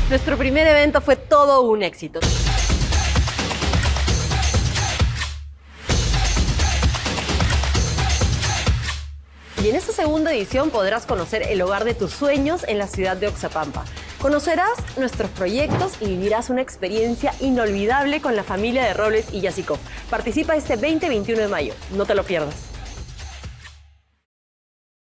Nuestro primer evento fue todo un éxito. Y en esta segunda edición podrás conocer el hogar de tus sueños en la ciudad de Oxapampa. Conocerás nuestros proyectos y vivirás una experiencia inolvidable con la familia de Robles y Yasikov. Participa este 20 y 21 de mayo. No te lo pierdas.